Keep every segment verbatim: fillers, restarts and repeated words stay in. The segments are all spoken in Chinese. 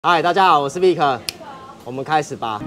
嗨，大家好，我是 Vic， 我们开始吧。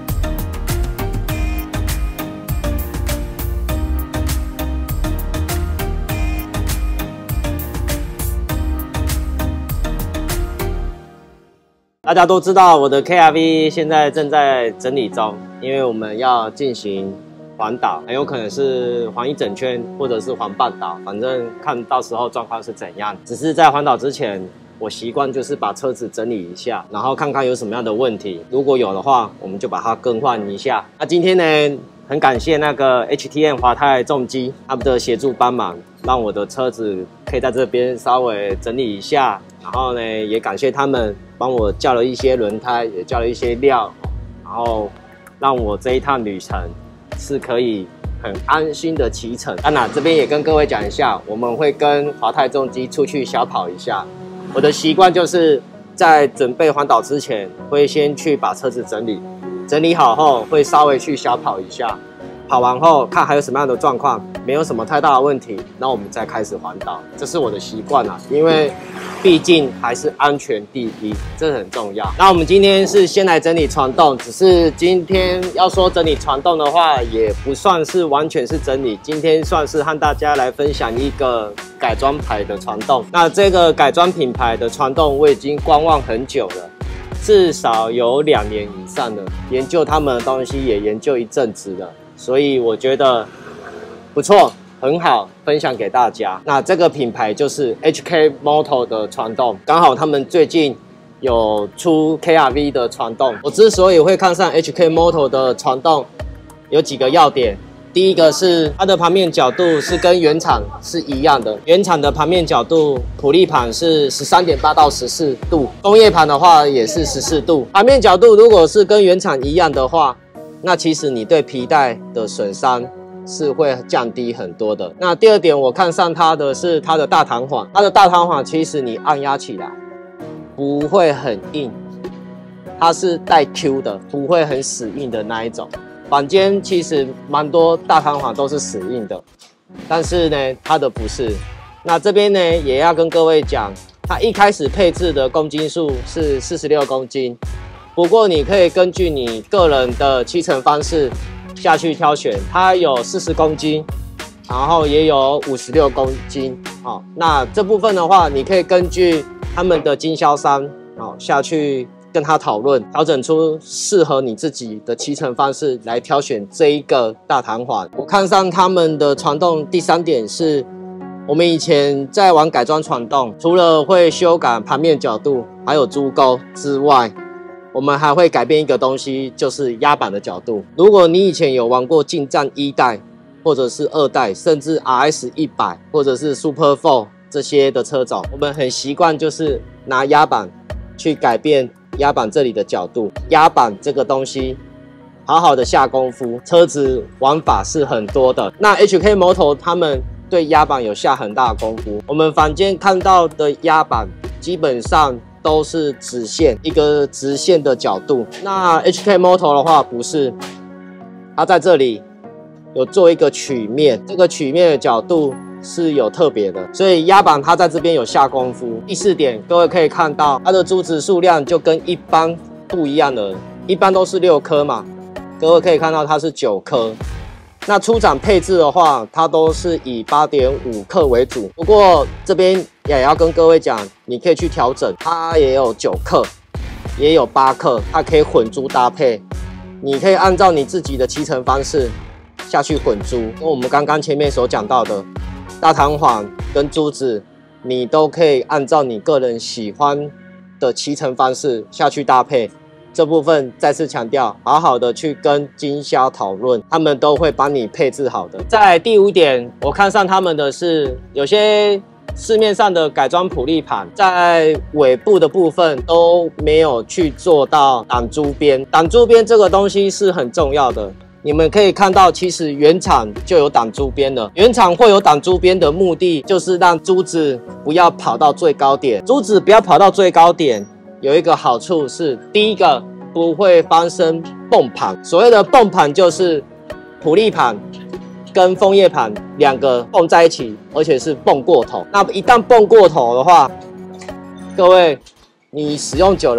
大家都知道我的 K R V 现在正在整理中，因为我们要进行环岛，很有可能是环一整圈，或者是环半岛，反正看到时候状况是怎样。只是在环岛之前，我习惯就是把车子整理一下，然后看看有什么样的问题，如果有的话，我们就把它更换一下。那今天呢，很感谢那个 H T M 华泰重机他们的协助帮忙，让我的车子可以在这边稍微整理一下。然后呢，也感谢他们帮我叫了一些轮胎，也叫了一些料，然后让我这一趟旅程是可以很安心的骑乘。当然，这边也跟各位讲一下，我们会跟华泰重机出去小跑一下。我的习惯就是在准备环岛之前，会先去把车子整理，整理好后会稍微去小跑一下。跑完后看还有什么样的状况，没有什么太大的问题，那我们再开始环岛。这是我的习惯啦，因为毕竟还是安全第一，这很重要。那我们今天是先来整理传动，只是今天要说整理传动的话，也不算是完全是整理。今天算是和大家来分享一个改装牌的传动。那这个改装品牌的传动，我已经观望很久了。至少有两年以上了，研究他们的东西也研究一阵子了，所以我觉得不错，很好，分享给大家。那这个品牌就是 H K Moto 的传动，刚好他们最近有出 K R V 的传动。我之所以会看上 H K Moto 的传动，有几个要点。第一个是它的盘面角度是跟原厂是一样的，原厂的盘面角度，普利盘是 十三点八 到十四度，工业盘的话也是十四度。盘面角度如果是跟原厂一样的话，那其实你对皮带的损伤是会降低很多的。那第二点，我看上它的是它的大弹簧，它的大弹簧其实你按压起来不会很硬，它是带 Q 的，不会很死硬的那一种。坊间其实蛮多大弹簧都是死硬的，但是呢，它的不是。那这边呢，也要跟各位讲，它一开始配置的公斤数是四十六公斤，不过你可以根据你个人的骑乘方式下去挑选，它有四十公斤，然后也有五十六公斤。好，那这部分的话，你可以根据他们的经销商好下去跟他讨论，调整出适合你自己的骑乘方式来挑选这一个大弹簧。我看上他们的传动，第三点是，我们以前在玩改装传动，除了会修改盘面角度，还有珠钩之外，我们还会改变一个东西，就是压板的角度。如果你以前有玩过劲战一代，或者是二代，甚至 R S 一百，或者是 Super 四这些的车种，我们很习惯就是拿压板去改变压板这里的角度。压板这个东西好好的下功夫，车子玩法是很多的。那 H K Moto 他们对压板有下很大的功夫，我们坊间看到的压板基本上都是直线，一个直线的角度。那 H K Moto 的话不是，它在这里有做一个曲面，这个曲面的角度是有特别的，所以压板它在这边有下功夫。第四点，各位可以看到它的珠子数量就跟一般不一样了，一般都是六颗嘛，各位可以看到它是九颗。那出厂配置的话，它都是以 八点五克为主，不过这边也要跟各位讲，你可以去调整，它也有九克，也有八克，它可以混珠搭配，你可以按照你自己的骑乘方式下去混珠。跟我们刚刚前面所讲到的大弹簧跟珠子，你都可以按照你个人喜欢的骑乘方式下去搭配。这部分再次强调，好好的去跟经销讨论，他们都会帮你配置好的。在第五点，我看上他们的是有些市面上的改装普利盘，在尾部的部分都没有去做到挡珠边。挡珠边这个东西是很重要的。你们可以看到，其实原厂就有挡珠边了。原厂会有挡珠边的目的，就是让珠子不要跑到最高点。珠子不要跑到最高点，有一个好处是，第一个不会发生泵盘。所谓的泵盘就是普利盘跟枫叶盘两个泵在一起，而且是泵过头。那一旦泵过头的话，各位你使用久了，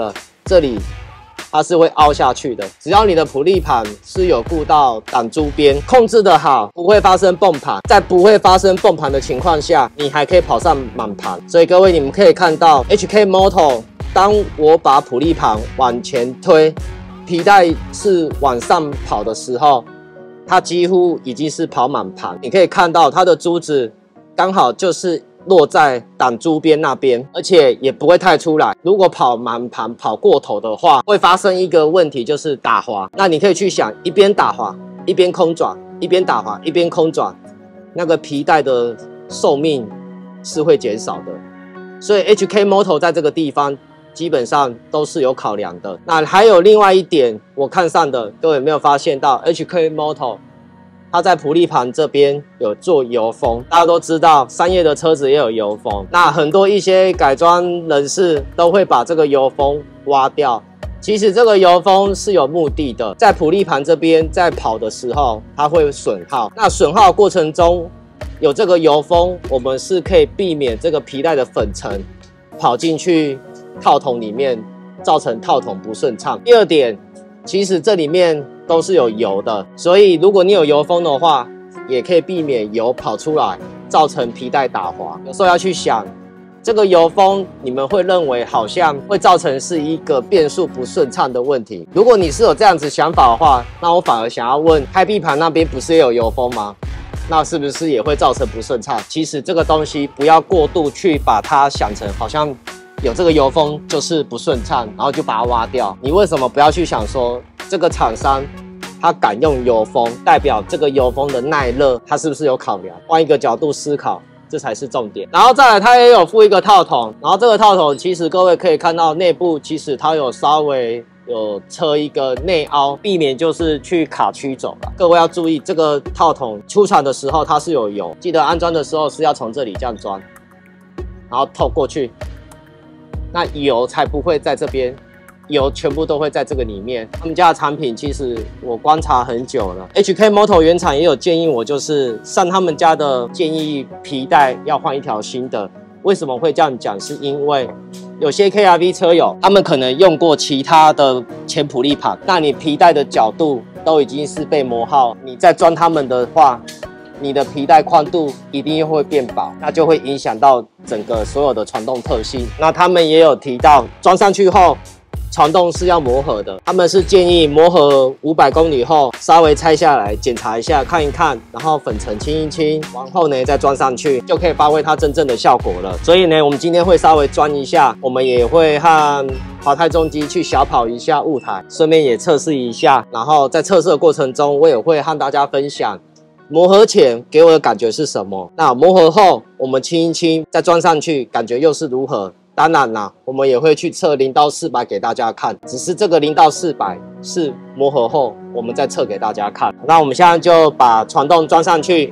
这里它是会凹下去的。只要你的普利盘是有顾到挡珠边，控制的好，不会发生蹦盘。在不会发生蹦盘的情况下，你还可以跑上满盘。所以各位，你们可以看到 H K Moto， 当我把普利盘往前推，皮带是往上跑的时候，它几乎已经是跑满盘。你可以看到它的珠子刚好就是落在挡珠边那边，而且也不会太出来。如果跑满盘跑过头的话，会发生一个问题，就是打滑。那你可以去想，一边打滑一边空转，一边打滑一边空转，那个皮带的寿命是会减少的。所以 H K Moto 在这个地方基本上都是有考量的。那还有另外一点我看上的，各位有没有发现到 H K Moto 它在普利盘这边有做油封？大家都知道商业的车子也有油封，那很多一些改装人士都会把这个油封挖掉。其实这个油封是有目的的，在普利盘这边在跑的时候它会损耗，那损耗的过程中有这个油封，我们是可以避免这个皮带的粉尘跑进去套筒里面，造成套筒不顺畅。第二点，其实这里面都是有油的，所以如果你有油封的话，也可以避免油跑出来，造成皮带打滑。有时候要去想，这个油封你们会认为好像会造成是一个变速不顺畅的问题。如果你是有这样子想法的话，那我反而想要问，开闭盘那边不是也有油封吗？那是不是也会造成不顺畅？其实这个东西不要过度去把它想成好像有这个油封就是不顺畅，然后就把它挖掉。你为什么不要去想说，这个厂商他敢用油封，代表这个油封的耐热，它是不是有考量？换一个角度思考，这才是重点。然后再来，它也有附一个套筒，然后这个套筒其实各位可以看到内部，其实它有稍微有车一个内凹，避免就是去卡曲轴了。各位要注意，这个套筒出厂的时候它是有油，记得安装的时候是要从这里这样装，然后透过去。那油才不会在这边，油全部都会在这个里面。他们家的产品其实我观察很久了 ，H K Moto 原厂也有建议我，就是上他们家的建议皮带要换一条新的。为什么会这样讲？是因为有些 K R V 车友，他们可能用过其他的前普利盘，那你皮带的角度都已经是被磨耗，你再装他们的话，你的皮带宽度一定会变薄，那就会影响到整个所有的传动特性。那他们也有提到，装上去后传动是要磨合的，他们是建议磨合五百公里后稍微拆下来检查一下，看一看，然后粉尘清一清，然后呢再装上去，就可以发挥它真正的效果了。所以呢，我们今天会稍微装一下，我们也会和华泰重机去小跑一下雾台，顺便也测试一下。然后在测试的过程中，我也会和大家分享磨合前给我的感觉是什么？那磨合后我们清一清，再装上去，感觉又是如何？当然啦，我们也会去测零到四百给大家看，只是这个零到四百是磨合后，我们再测给大家看。那我们现在就把传动装上去。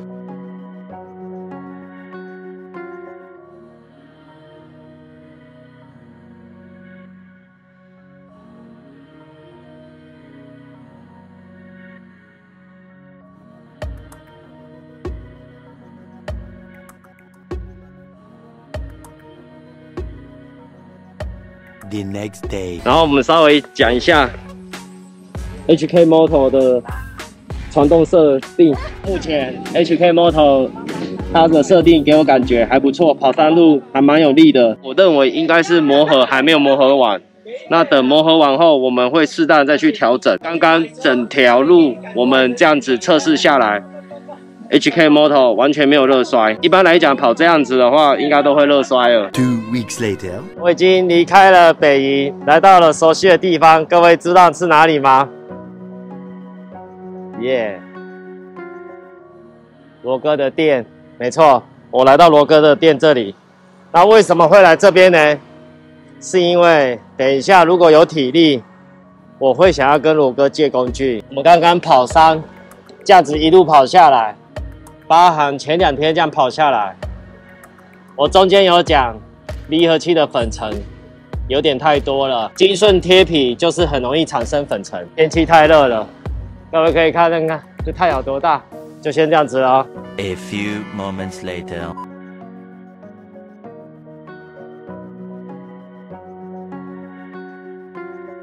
The next day， 然后我们稍微讲一下 H K Moto 的传动设定。目前 H K Moto 它的设定给我感觉还不错，跑山路还蛮有力的。我认为应该是磨合还没有磨合完，那等磨合完后，我们会适当再去调整。刚刚整条路我们这样子测试下来，H K Moto 完全没有热摔。一般来讲，跑这样子的话，应该都会热摔了。 Two weeks later， 我已经离开了北宜，来到了熟悉的地方。各位知道是哪里吗？耶、yeah ，罗哥的店，没错，我来到罗哥的店这里。那为什么会来这边呢？是因为等一下如果有体力，我会想要跟罗哥借工具。我们刚刚跑山，这样子一路跑下来。包含前两天这样跑下来，我中间有讲离合器的粉尘有点太多了，金顺贴皮就是很容易产生粉尘。天气太热了，各位可以看看看，这太阳多大，就先这样子了。 A few moments later， 我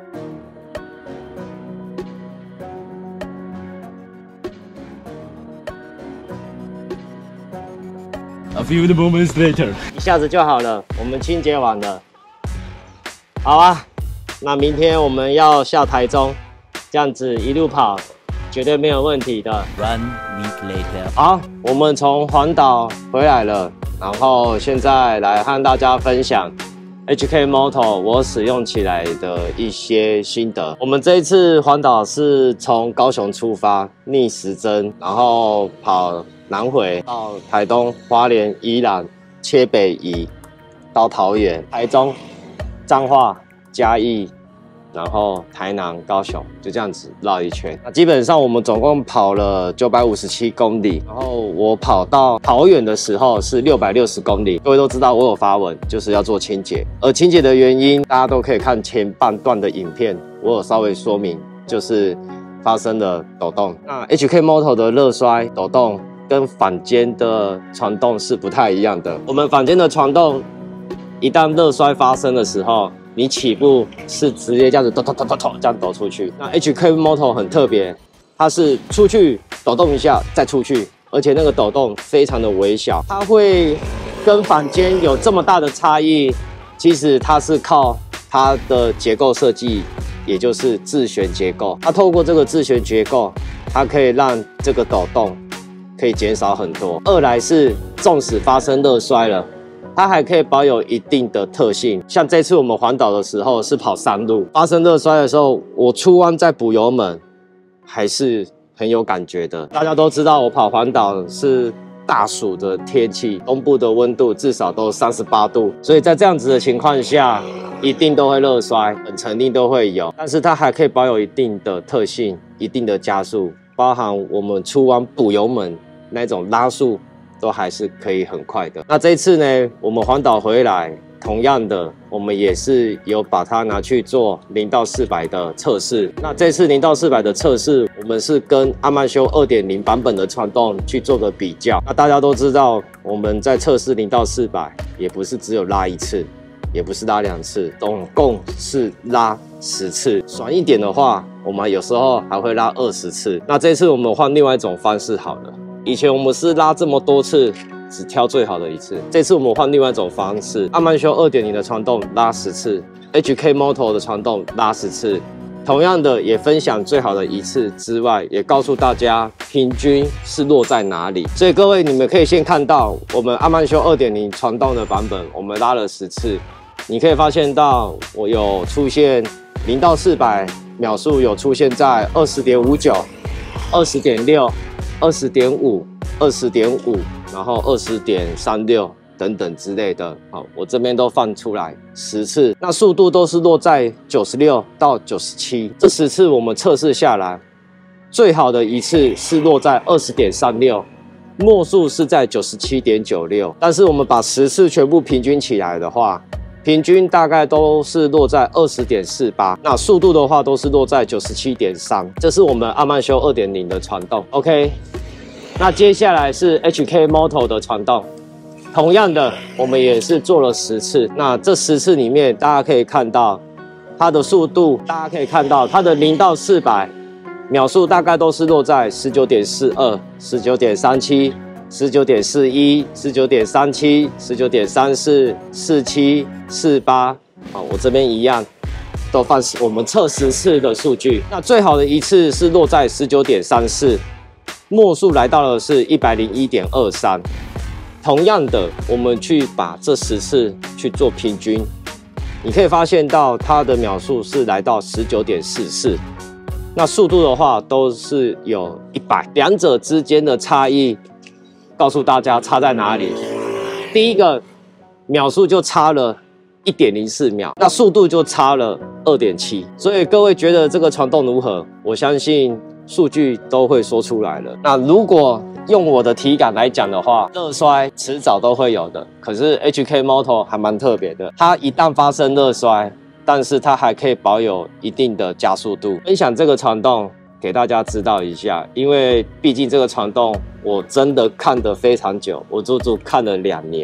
A few moments later， 一下子就好了，我们清洁完了。好啊，那明天我们要下台中，这样子一路跑，绝对没有问题的。 One week later， 好，我们从环岛回来了，然后现在来和大家分享 H K Moto 我使用起来的一些心得。我们这一次环岛是从高雄出发，逆时针，然后跑南回到台东、花莲、宜兰、切北宜，到桃园、台中、彰化、嘉义，然后台南、高雄，就这样子绕一圈。那基本上我们总共跑了九百五十七公里，然后我跑到桃园的时候是六百六十公里。各位都知道我有发文，就是要做清洁，而清洁的原因大家都可以看前半段的影片，我有稍微说明，就是发生了抖动。那 H K Moto 的热衰抖动跟坊间的传动是不太一样的。我们坊间的传动，一旦热衰发生的时候，你起步是直接这样子抖抖抖抖抖这样抖出去。那 H K Moto 很特别，它是出去抖动一下再出去，而且那个抖动非常的微小。它会跟坊间有这么大的差异，其实它是靠它的结构设计，也就是自旋结构。它透过这个自旋结构，它可以让这个抖动可以减少很多。二来是纵使发生热衰了，它还可以保有一定的特性。像这次我们环岛的时候是跑山路，发生热衰的时候，我出弯再补油门，还是很有感觉的。大家都知道我跑环岛是大暑的天气，东部的温度至少都三十八度，所以在这样子的情况下，一定都会热衰，很肯定都会有。但是它还可以保有一定的特性，一定的加速，包含我们出弯补油门那种拉速，都还是可以很快的。那这一次呢，我们环岛回来，同样的，我们也是有把它拿去做零到四百的测试。那这次零到四百的测试，我们是跟阿曼修 二点零 版本的传动去做个比较。那大家都知道，我们在测试零到四百，也不是只有拉一次，也不是拉两次，总共是拉十次。爽一点的话，我们有时候还会拉二十次。那这次我们换另外一种方式好了。以前我们是拉这么多次，只挑最好的一次。这次我们换另外一种方式，阿曼修 二点零 的传动拉十次 ，H K Moto 的传动拉十次。同样的，也分享最好的一次之外，也告诉大家平均是落在哪里。所以各位，你们可以先看到我们阿曼修 二点零 传动的版本，我们拉了十次，你可以发现到我有出现零到四百秒数有出现在 二十点五九、二十点六。二十点五、二十点五，然后二十点三六等等之类的，好，我这边都放出来十次，那速度都是落在九十六到九十七。这十次我们测试下来，最好的一次是落在二十点三六，末数是在九十七点九六。但是我们把十次全部平均起来的话，平均大概都是落在 二十点四八， 那速度的话都是落在 九十七点三， 这是我们阿曼修 二点零 的传动。 OK， 那接下来是 H K Moto 的传动，同样的我们也是做了十次。那这十次里面大家可以看到它的速度，大家可以看到它的零到四百秒数大概都是落在 十九点四二、十九点三七、十九点四一、十九点三七、十九点三四、四七、四八，好，我这边一样都放我们测十次的数据。那最好的一次是落在 十九点三四， 末数来到的是 一百零一点二三。同样的，我们去把这十次去做平均，你可以发现到它的秒数是来到 十九点四四。那速度的话都是有一百，两者之间的差异告诉大家差在哪里。第一个秒数就差了 一点零四秒，那速度就差了 二点七， 所以各位觉得这个传动如何？我相信数据都会说出来了。那如果用我的体感来讲的话，热衰迟早都会有的，可是 H K Moto 还蛮特别的，它一旦发生热衰，但是它还可以保有一定的加速度。分享这个传动给大家知道一下，因为毕竟这个传动我真的看得非常久，我足足看了两年，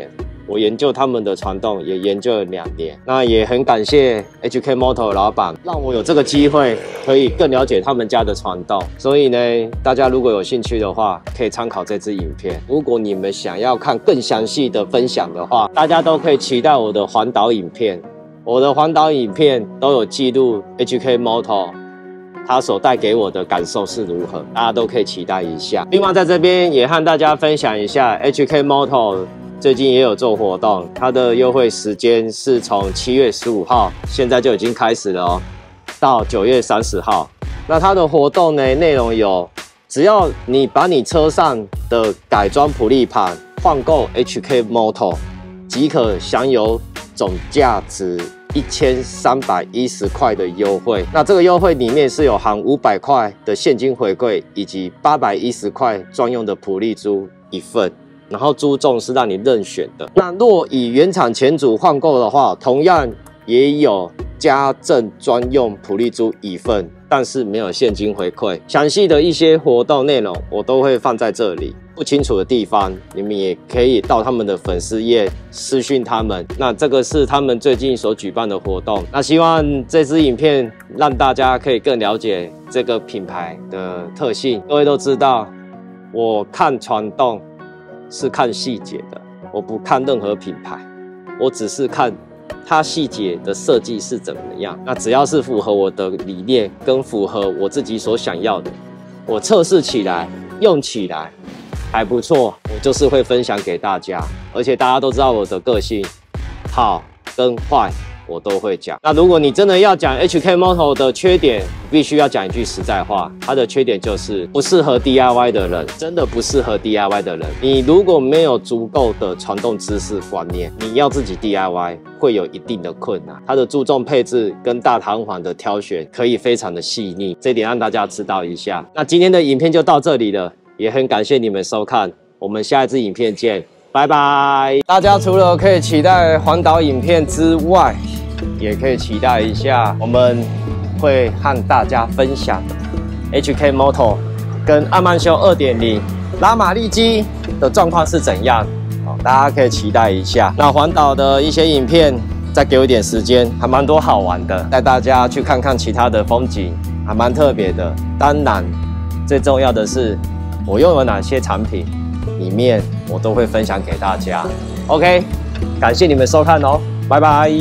我研究他们的传动也研究了两年，那也很感谢 H K Moto 老板，让我有这个机会可以更了解他们家的传动。所以呢，大家如果有兴趣的话，可以参考这支影片。如果你们想要看更详细的分享的话，大家都可以期待我的环岛影片。我的环岛影片都有记录 H K Moto 它所带给我的感受是如何，大家都可以期待一下。另外，在这边也和大家分享一下 H K Moto。最近也有做活动，它的优惠时间是从七月十五号，现在就已经开始了哦，到九月三十号。那它的活动呢，内容有，只要你把你车上的改装普利盘换购 H K Moto， 即可享有总价值一千三百一十块的优惠。那这个优惠里面是有含五百块的现金回馈，以及八百一十块专用的普利珠一份。然后猪重是让你任选的。那若以原厂前组换购的话，同样也有家政专用普利珠一份，但是没有现金回馈。详细的一些活动内容我都会放在这里，不清楚的地方你们也可以到他们的粉丝页私讯他们。那这个是他们最近所举办的活动。那希望这支影片让大家可以更了解这个品牌的特性。各位都知道，我看传动是看细节的，我不看任何品牌，我只是看它细节的设计是怎么样。那只要是符合我的理念跟符合我自己所想要的，我测试起来用起来还不错，我就是会分享给大家。而且大家都知道我的个性，好跟坏我都会讲。那如果你真的要讲 H K Moto 的缺点，必须要讲一句实在话，它的缺点就是不适合 D I Y 的人，真的不适合 D I Y 的人。你如果没有足够的传动知识观念，你要自己 D I Y 会有一定的困难。它的注重配置跟大弹簧的挑选可以非常的细腻，这点让大家知道一下。那今天的影片就到这里了，也很感谢你们收看，我们下一支影片见，拜拜。大家除了可以期待环岛影片之外，也可以期待一下，我们会和大家分享 H K Moto 跟阿曼修 二点零 拉马力机的状况是怎样，大家可以期待一下。那环岛的一些影片，再给我一点时间，还蛮多好玩的，带大家去看看其他的风景，还蛮特别的。当然，最重要的是我用了哪些产品，里面我都会分享给大家。OK， 感谢你们收看哦，拜拜。